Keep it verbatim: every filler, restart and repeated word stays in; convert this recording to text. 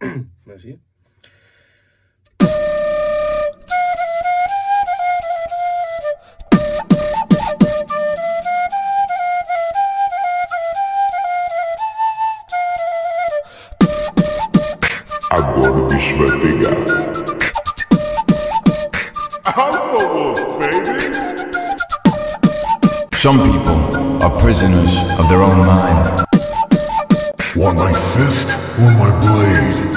Merci. Agora o bicho vai pegar. Alpha Wolf, baby! Some people are prisoners of their own mind. Want my fist or my blade?